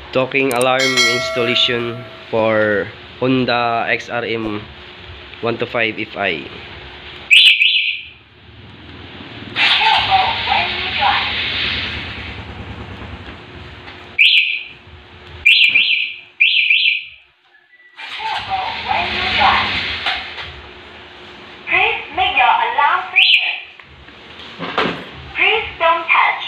Talking alarm installation for Honda XRM 125 Fi. Please make your alarm system. Please don't touch.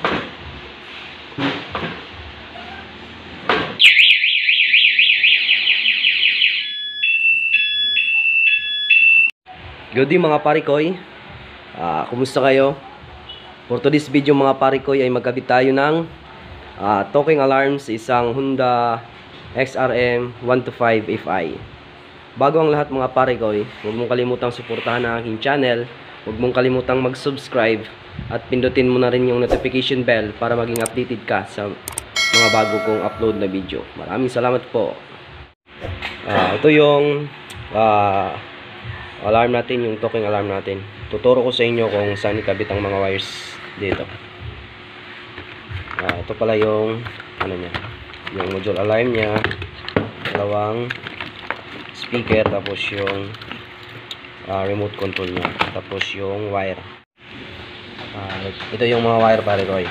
Good day mga parikoy. Kumusta kayo? For today's video mga parikoy ay magkabit tayo ng talking alarm sa isang Honda XRM 125 Fi. Bago ang lahat mga parikoy, huwag mong kalimutang suportahan ang aking channel. Huwag mong kalimutang mag-subscribe at pindutin mo na rin yung notification bell para maging updated ka sa mga bago kong upload na video. Maraming salamat po. Ito yung alarm natin, yung talking alarm natin. Tuturo ko sa inyo kung saan ikabit ang mga wires dito. Ito pala yung ano niya, yung module alarm niya, dalawang speaker, tapos yung remote control niya, tapos yung wire. Ito yung mga wire pare ko.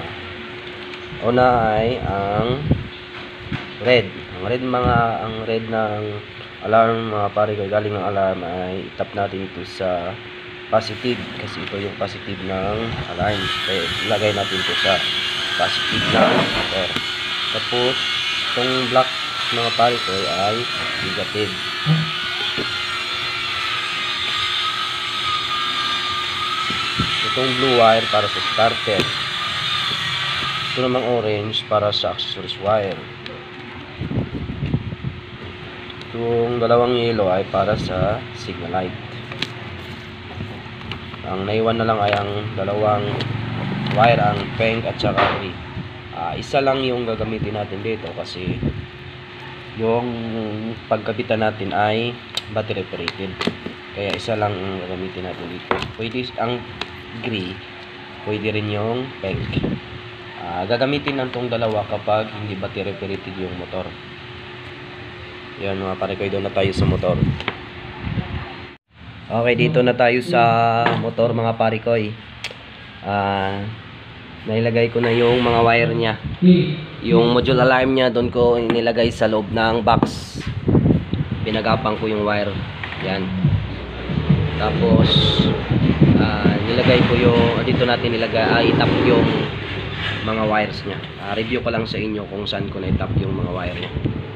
Una ay ang red. Ang red ng alarm mga pare ko, galing ng alarm, ay tap natin ito sa positive kasi ito yung positive ng alarm. Kaya ilagay natin ito sa positive ng motor. Tapos itong black mga pare ko ay negative. Itong blue wire para sa starter. Ito namang orange para sa accessories wire. Itong dalawang yellow ay para sa signal light. Ang naiwan na lang ay ang dalawang wire, ang pink at saka gray. Isa lang yung gagamitin natin dito kasi yung pagkabitan natin ay battery operated. Kaya isa lang ang gagamitin natin dito. Pwede ang gray, pwede rin yung pink. Gagamitin lang tong dalawa kapag hindi battery operated yung motor. Yan mga parikoy, doon na tayo sa motor. Okay, dito na tayo sa motor mga parikoy. Nailagay ko na yung mga wire niya. Yung module alarm niya doon ko nilagay sa loob ng box. Pinagapang ko yung wire. Yan. Tapos nilagay ko yung dito natin nilagay, itap yung mga wires niya. Review ko lang sa inyo kung saan ko na-itap yung mga wire niya.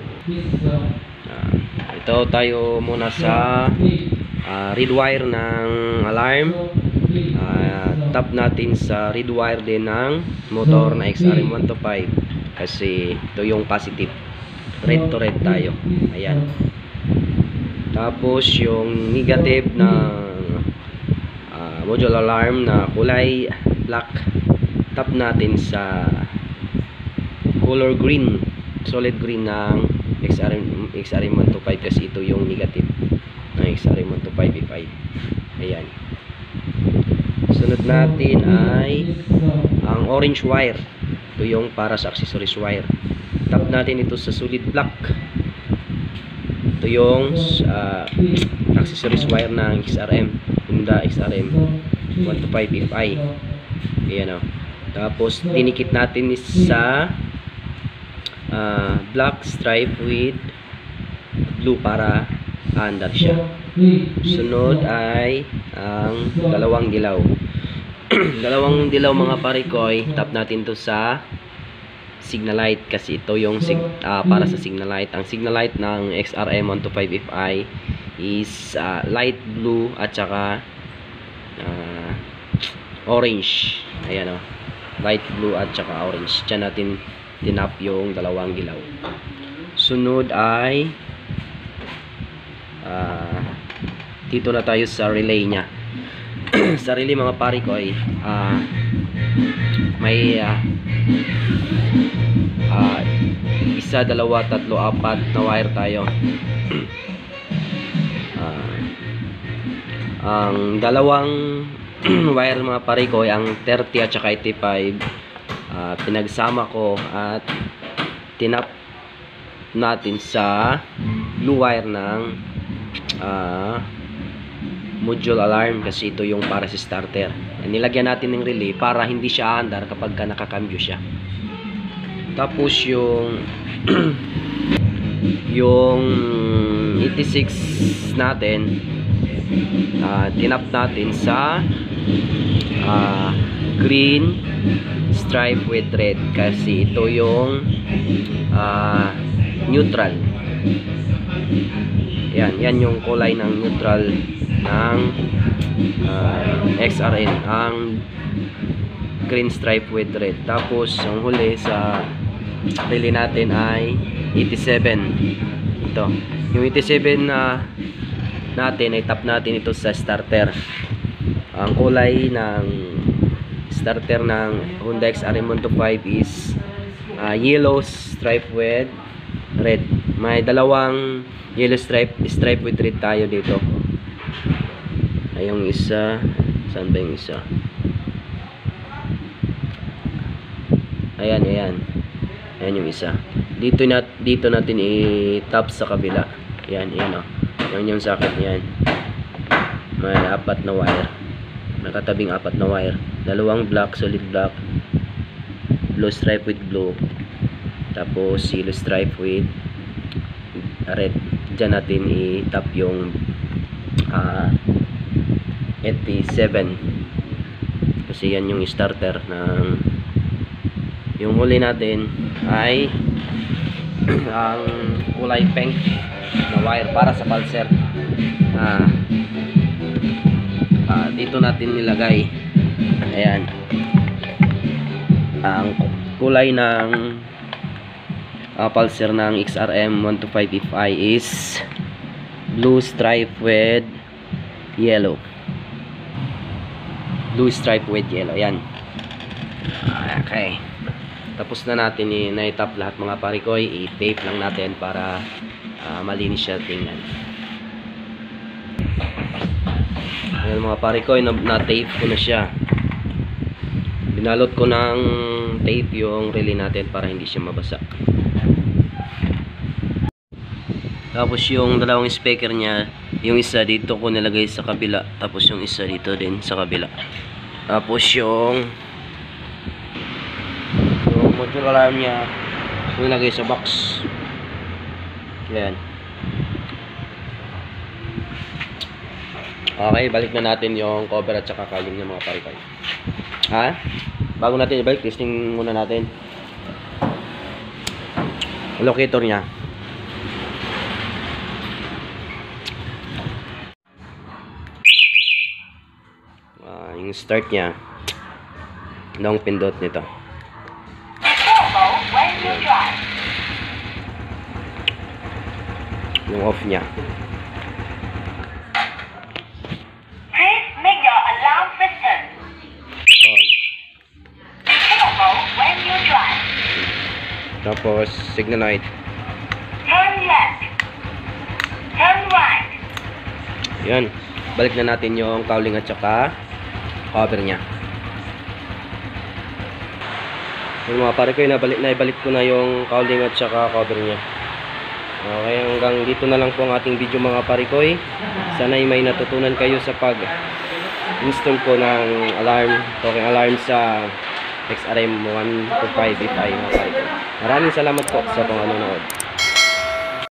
Ito tayo muna sa red wire ng alarm. Tap natin sa red wire din ng motor na XRM 125 kasi ito yung positive. Red to red tayo. Ayan. Tapos yung negative ng module alarm na kulay black, tap natin sa color green, solid green ng XRM 125 kasi ito yung negative ng XRM 125 Fi. Ayan. Sunod natin ay ang orange wire. Ito yung para sa accessories wire. Tap natin ito sa solid black. Ito yung accessories wire ng XRM, Honda XRM 125 Fi. Ayan o. Tapos dinikit natin sa black stripe with blue para andar siya. Sunod ay ang dalawang dilaw. Dalawang dilaw mga parikoy, tap natin to sa signal light kasi ito yung para sa signal light. Ang signal light ng XRM 125 Fi is light blue at saka orange. Ayan o. Light blue at saka orange. Diyan natin tinap yung dalawang dilaw. Sunod ay dito na tayo sa relay nya. Sa relay mga parikoy, may isa, dalawa, tatlo, apat na wire tayo. Ang dalawang wire mga parikoy, ang 30 at saka 85, pinagsama ko at tinap natin sa blue wire ng module alarm, kasi ito yung para sa starter. Nilagyan natin ng relay para hindi siya aandar kapag nakakambyo siya. Tapos yung yung 86 natin, tinap natin sa green stripe with red, kasi ito yung neutral. Yan yung kulay ng neutral ng XRN, ang green stripe with red. Tapos ang huli sa relay natin ay 87. Ito yung 87 natin, ay tap natin ito sa starter. Ang kulay ng starter ng Honda XRM125 is yellow stripe with red. May dalawang yellow stripe with red tayo dito. Ay, yung isa, saan ba yung isa? Ayan yung isa. Dito natin i-tap sa kabila. Yan oh. Yan yung socket niyan. May 4 na wire. Nakatabing 4 na wire. Dalawang black, solid black. Blue stripe with blue. Tapos yellow stripe with red. Diyan natin i-tap yung 87. Kasi yan yung starter ng, yung huli natin ay ang kulay pink na wire para sa pulser. Dito natin nilagay. Ayan. Ang kulay ng pulser ng XRM125FI is blue stripe with yellow. Blue stripe with yellow. Ayan. Okay. Tapos na natin na-tap lahat mga parikoy. I-tape lang natin para malinis siya tingnan. Ayan mga parikoy, na-tape ko na siya. Binalot ko ng tape yung relay natin para hindi siya mabasa. Tapos yung dalawang speaker niya, yung isa dito ko nilagay sa kabila, tapos yung isa dito din sa kabila. Tapos yung module alarm niya nilagay sa box. Ayan. Okay, balik na natin yung cover at saka kaling ng mga parikoy. Bago natin ibalik, testing muna natin locator niya. Yung start niya, anong pindot nito? Yung off niya. Please make your alarm system turbo when you drive. Tapos signal light. Turn left. Turn right. Yan. Balik na natin yung cowling at saka cover niya. Yung mga pare ko, naibalik ko na yung cowling at saka cover niya. Okay, hanggang dito na lang po ang ating video mga parikoy. Sana ay may natutunan kayo sa pag-install ko ng alarm, talking alarm sa XRM125FI mga parikoy. Maraming salamat po sa panonood.